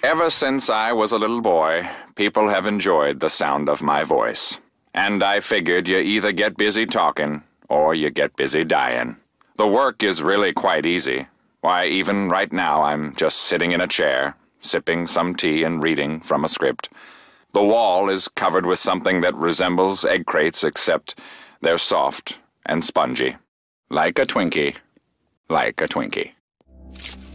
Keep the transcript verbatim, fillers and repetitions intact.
Ever since I was a little boy, people have enjoyed the sound of my voice. And I figured you either get busy talking, or you get busy dying. The work is really quite easy. Why, even right now I'm just sitting in a chair, sipping some tea and reading from a script. The wall is covered with something that resembles egg crates, except they're soft and spongy. Like a Twinkie. Like a Twinkie.